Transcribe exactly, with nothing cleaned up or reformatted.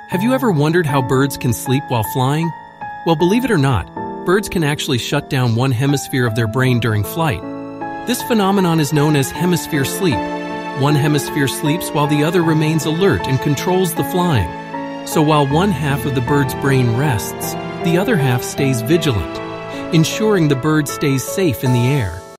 Have you ever wondered how birds can sleep while flying? Well, believe it or not, birds can actually shut down one hemisphere of their brain during flight. This phenomenon is known as hemisphere sleep. One hemisphere sleeps while the other remains alert and controls the flying. So while one half of the bird's brain rests, the other half stays vigilant, ensuring the bird stays safe in the air.